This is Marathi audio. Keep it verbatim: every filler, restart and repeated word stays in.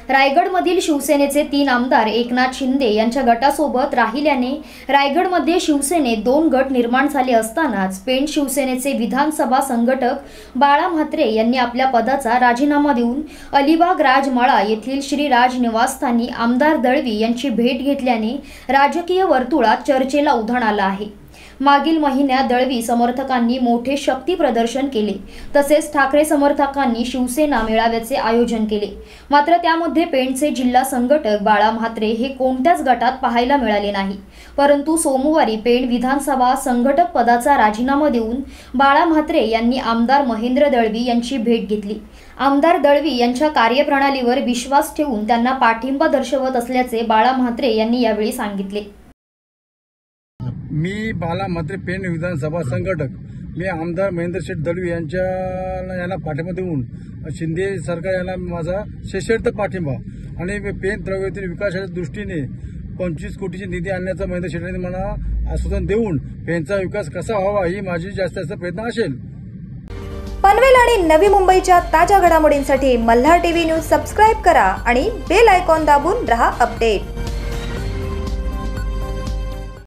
रायगडमधील शिवसेनेचे तीन आमदार एकनाथ शिंदे यांच्या गटासोबत राहिल्याने रायगडमध्ये शिवसेनेत दोन गट निर्माण झाले असतानाच पेण शिवसेनेचे विधानसभा संघटक बाळा म्हात्रे यांनी आपल्या पदाचा राजीनामा देऊन अलिबाग राजमाळा येथील श्री राज निवासस्थानी आमदार दळवी यांची भेट घेतल्याने राजकीय वर्तुळात चर्चेला उधाण आलं आहे। मागील महिन्यात दळवी समर्थकांनी मोठे शक्ती प्रदर्शन केले, तसेच ठाकरे समर्थकांनी शिवसेना मेळाव्याचे आयोजन केले। मात्र त्यामध्ये पेणचे जिल्हा संघटक बाळा म्हात्रे हे कोणत्याच गटात पाहायला मिळाले नाही। परंतु सोमवारी पेण विधानसभा संघटक पदाचा राजीनामा देऊन बाळा म्हात्रे यांनी आमदार महेंद्र दळवी यांची भेट घेतली। आमदार दळवी यांच्या कार्यप्रणालीवर विश्वास ठेवून त्यांना पाठिंबा दर्शवत असल्याचे बाळा म्हात्रे यांनी यावेळी सांगितले। मी बाला म्हात्रे पेण विधानसभा संघटक मी आमदार महेंद्र शेठ दळवी यांच्या यांना पाठिंबा देऊन शिंदे सरकार यांना माझा सशर्त पाठिंबा आणि पेण प्रगतीतील विकासाच्या दृष्टीने पंचवीस कोटीची निधी आणण्याचा महेंद्र शेठ यांनी मला आश्वासन देऊन पेणचा विकास कसा व्हावा ही माझी जास्तीत जास्त प्रयत्न असेल। पनवेल आणि नवी मुंबईच्या ताज्या घडामोडींसाठी मल्हार टीव्ही न्यूज सबस्क्राईब करा आणि बेल आयकॉन दाबून रहा अपडेट।